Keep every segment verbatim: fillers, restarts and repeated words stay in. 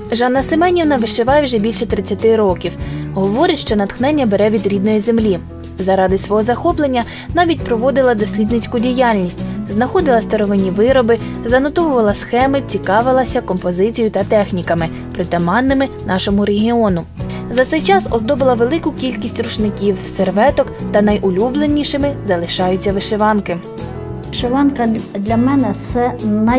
Жанна Семенівна вишиває вже більше тридцяти років. Говорить, що натхнення бере від рідної землі. Заради свого захоплення навіть проводила дослідницьку діяльність, знаходила старовинні вироби, занотовувала схеми, цікавилася композицією та техніками, притаманними нашому регіону. За цей час оздобила велику кількість рушників, серветок та найулюбленішими залишаються вишиванки. Вишиванка для мене – це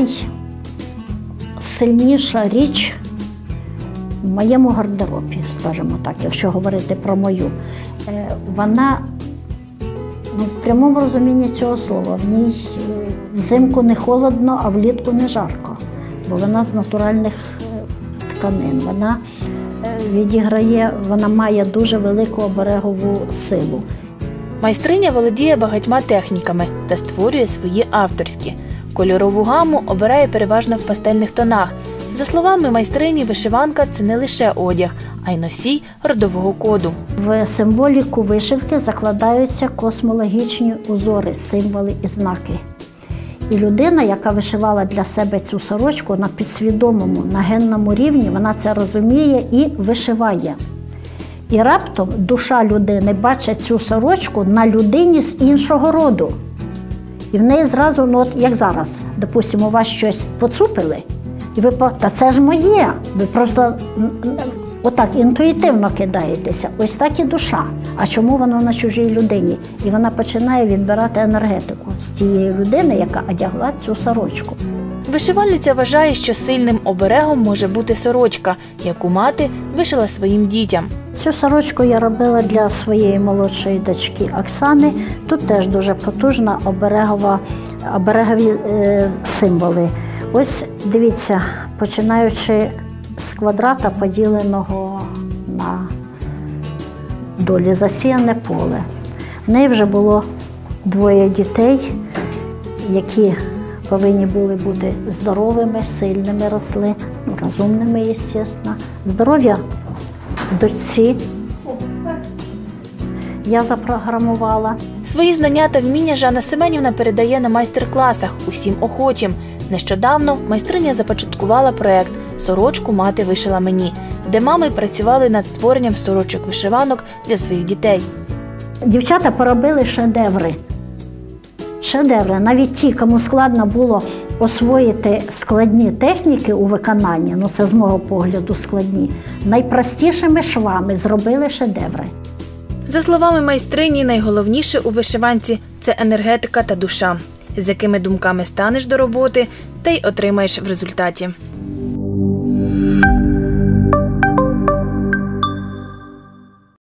найсильніша річ в моєму гардеробі, скажімо так, якщо говорити про мою. Вона, ну, в прямому розумінні цього слова, в ній взимку не холодно, а влітку не жарко, бо вона з натуральних тканин. Вона відіграє, вона має дуже велику оберегову силу. Майстриня володіє багатьма техніками та створює свої авторські. Кольорову гаму обирає переважно в пастельних тонах. За словами майстрині, вишиванка – це не лише одяг, а й носій родового коду. В символіку вишивки закладаються космологічні узори, символи і знаки. І людина, яка вишивала для себе цю сорочку на підсвідомому, на генному рівні, вона це розуміє і вишиває. І раптом душа людини бачить цю сорочку на людині з іншого роду. І в неї зразу, ну от як зараз, допустимо, у вас щось поцупили, і ви, та це ж моє, ви просто отак інтуїтивно кидаєтеся. Ось так і душа. А чому воно на чужій людині? І вона починає відбирати енергетику з тієї людини, яка одягла цю сорочку. Вишивальниця вважає, що сильним оберегом може бути сорочка, яку мати вишила своїм дітям. Цю сорочку я робила для своєї молодшої дочки Оксани. Тут теж дуже потужна оберегова, оберегові е, символи. Ось дивіться, починаючи з квадрата, поділеного на долі, засіяне поле. В неї вже було двоє дітей, які повинні були бути здоровими, сильними росли, ну, розумними, звісно. Здоров'я дочці я запрограмувала. Свої знання та вміння Жанна Семенівна передає на майстер-класах усім охочим. Нещодавно майстриня започаткувала проєкт «Сорочку мати вишила мені», де мами працювали над створенням сорочок-вишиванок для своїх дітей. Дівчата поробили шедеври. Шедеври. Навіть ті, кому складно було освоїти складні техніки у виконанні, ну це з мого погляду складні, найпростішими швами зробили шедеври. За словами майстрині, найголовніше у вишиванці – це енергетика та душа, з якими думками станеш до роботи, те й отримаєш в результаті.